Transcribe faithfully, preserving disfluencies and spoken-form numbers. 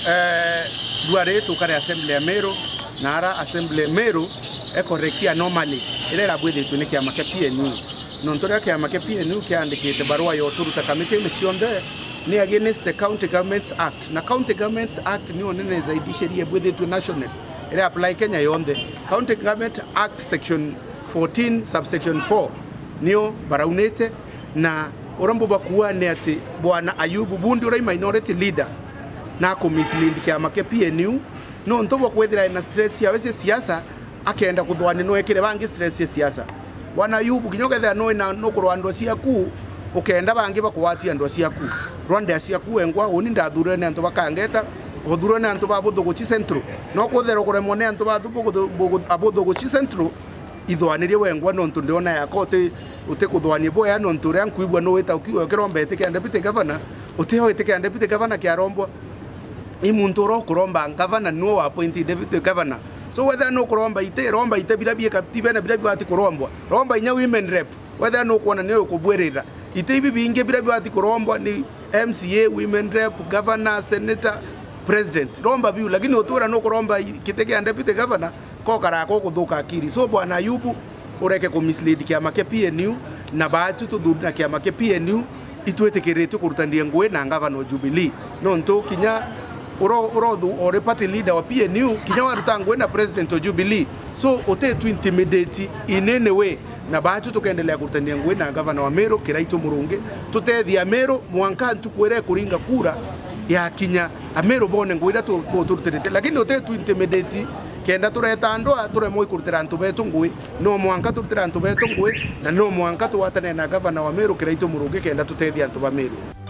eh duare to kare assembly ya Meru na ara assembly Meru e correctia normally ile la bwede tu ne kia make P N U non to kia make P N U kia andikite barua yo turuta kamite mission there ni against the County Governments Act na County Governments Act ni onene zaidi sheria bwede tu national ile apply Kenya yonde County Government Act section fourteen subsection four nio baraunete na orambo bakuwa ne ati bwana Ayubu Bundi ora minority leader na ko mislead kia make P N U no ntobo kwethira na stress ya wese siasa akenda kuthwani no ekire bangi stress ya siasa bwana Ayubu kinyoga thea no na no kurwando ciaku ukenda bangi bakwatia ndo ciaku Rwanda ciaku engwa oni ndathure ne nto bakangeta othuro ne nto babuthu guchi central no kuthero kuremwo ne nto bathu abuthu guchi central ithwanirie wengwa no nto ndiona ya kote ute kuthwani boya no nto ria nkuibwa no weta ukiwa kiromba etike deputy governor uteho etike deputy governor kia rombwa imuntu ro kuromba governor no appointed deputy governor so whether no kuromba ite romba ite birabi captive na birabi bati kurombwa romba inya women rep whether no kuona ne kubwerera ite ibi binge birabi bati kurombwa ni M C A women rep governor senator president romba biu lakini otura no kuromba kiteke deputy governor ko karako kuthuka akiri so bwana Ayubu ureke ku mislead kia make P N U na baatu tuduna kia make P N U itwetekerete kurutandie ngwe na governor Jubilee no nto kinya uro uro ore party leader wa P N U kinya warutangwe na president wa Jubilee so ote tu intimidate in any way na baatu tukaendelea kurutandie ngwe na governor wa Meru Kiraito Murungi tutethia Meru mwanka tukwere kuringa kura ya kinya Ameru bone ngwira tu turuterete lakini ote tu intimidate kenda tureta ndoa turemo ikurutira antu betu ngwe no mwanka turutira antu betu ngwe na no mwanka tuwatane na governor wa Meru Kiraito Murungi kenda tutethia antu ba Meru.